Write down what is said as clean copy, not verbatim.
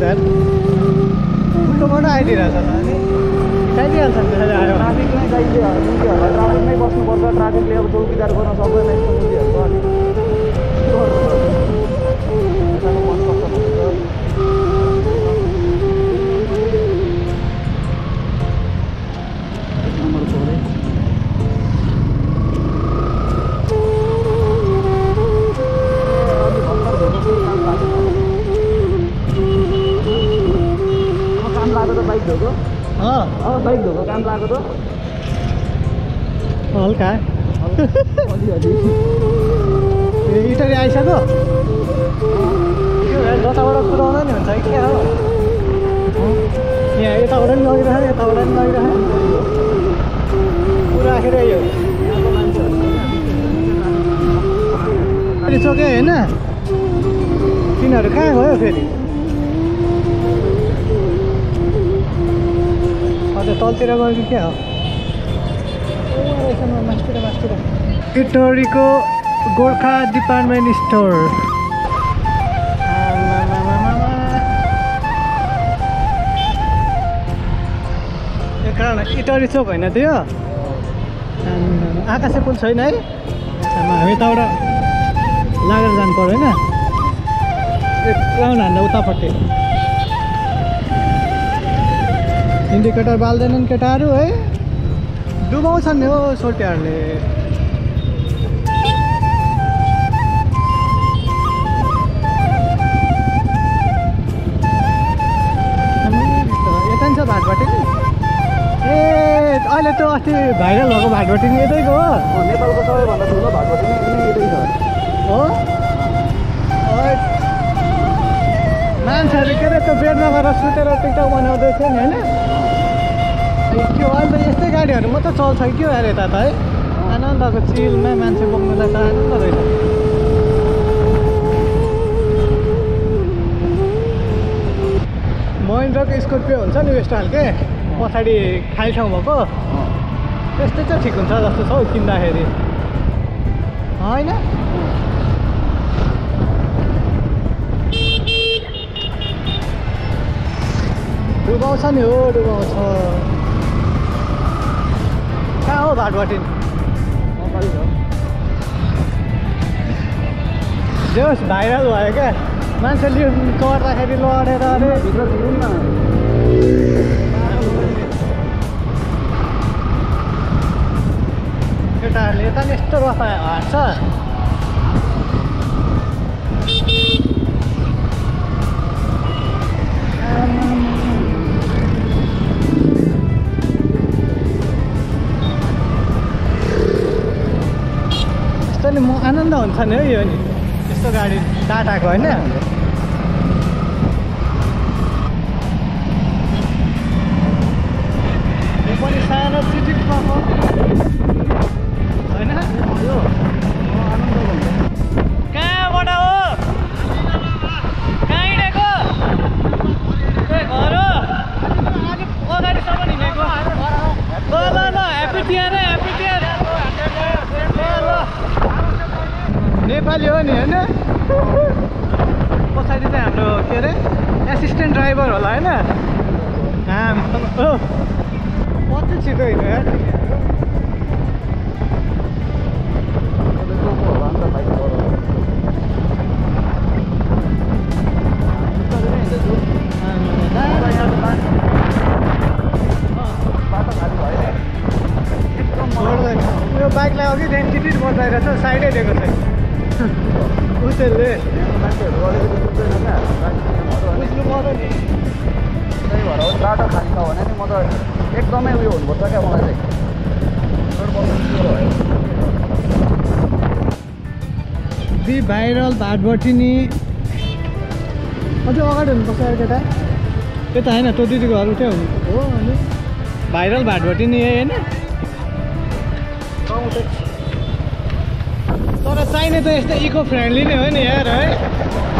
त्यहाँ उल्टोबाट आइदिरहेछ त अनि खाइदिइहाल्छ त्यसरी आयो ट्राफिकमै चाहिन्छ मुलीहरूलाई ट्राफिकमै बस्नुपर्छ ट्राफिकले अब चौकीदार गर्न सक्दैन यस्तो मुलीहरूको अनि बाइक धोको काम लाग्यो त हल्का इटरी आइसक्यो जताबाट कुदाउँदा नि हुन्छ कि क्या हो यहाँ यताबाट पनि लगिरहेको यताबाट पनि लगिरहेको पुरा राखेर यो चोक्यो होइन तिनीहरू कहाँ गयो फेरि तलतिर गयो कि क्या हो इटहरीको गोर्खा डिपार्टमेन्ट स्टोर इटहरी चोक होइन त्यो आकाशे पुल छैन है हामी तबाट लागेर जानु पर्यो होइन एक राउन्ड हान्दा उतापट्टि इन्डिकेटर बाल्दैनन् केटाहरू है डुबाउँछन् नि हो सोल्टीहरूले यता नि छ भाटभाटेनी ए अहिले त्यो अस्ति भाइरल भएको भाटभाटेनी यतैको हो नेपालको सबैभन्दा ठुलो भाटभाटेनी यतै छ हो मान्छेहरू के अरे त्यो बेडमा गएर सुतेर टिकटक बनाउँदै थियो नि होइन त्यो अहिले त यस्तै गाडीहरू मात्रै चल्छ कि अरे यता त है आनन्दको चिलमा मान्छे बोक्नुलाई त आनन्द रहेछ महिन्द्राको स्कर्पियो हुन्छ नि यस्तो खालके पछाडि खाली ठाउँ भएको त्यस्तै चाहिँ ठिक हुन्छ जस्तो छ हौ किन्दाखेरि होइन डुबाउँछ नि हो डुबाउँछ कहाँ हो भाटभाटेनी जे होस् भाइरल भयो क्या मान्छेले चढ्दाखेरि लडेर अरे भित्र छिरौँ न केटाहरूले यता नि यस्तो रफा हाट्छ नि म आनन्द हुन्छ नि है यो नि यस्तो गाडी टाटाको होइन यो पनि सानो चिटिक भएको होइन यो कहाँबाट हो कहाँ हिँडेको ए घर हो अगाडिसम्म हिँडेको ल ल ल ह्याप्पी टियर ह्याप्पी टियर ल नेपाली हो नि होइन पछाडि चाहिँ हाम्रो के अरे एसिस्टेन्ट ड्राइभर होला होइन कति छिटो हिँड्यो यार यो बाइकलाई अघि त्यहाँ टिटिट बजाइरहेछ साइडै दिएको छ उसले मान्छेहरू अलिकति बुझ्दैन क्या बुझ्नु पर्यो नि त्यही भएर बाटो खाली छ भने नि म त एकदमै उयो हुनुपर्छ क्या मलाई चाहिँ दि भाइरल भाटभाटेनी अझै अगाडि हुनुपर्छ यार केटा त्यता होइन त्यो दिदीको घर उठ्यो हो अनि भाइरल भाटभाटेनी होइन तर चाहिने त यस्तो इको फ्रेन्डली नै हो नि यार है